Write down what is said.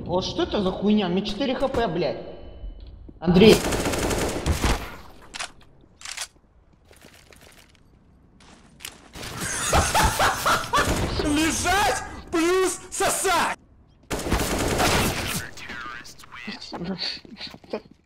Вот что это за хуйня? Мне 4 хп, блядь. Андрей. Лежать плюс сосать!